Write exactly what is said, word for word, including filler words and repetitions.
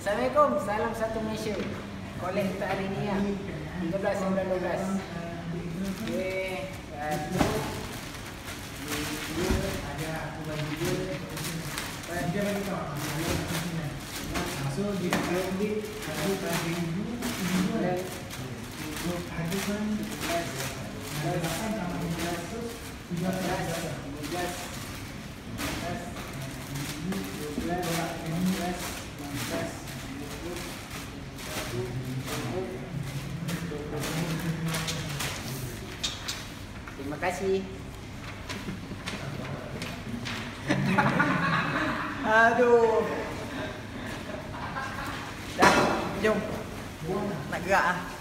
Assalamualaikum, salam satu Malaysia. Kolek kita hari ni ya. tiga belas, sembilan belas. Okey, satu. Dua, ada aku bagi dia. Dia bagi kau. So dia ambil satu kali ibu, ibu dan ibu ada kan tujuh belas, sembilan belas, tiga belas, tiga belas, lima belas, dua belas, enam belas, enam belas, dua puluh, satu, dua puluh. Terima kasih. Aduh. Dah, jom. Nak gerak ah.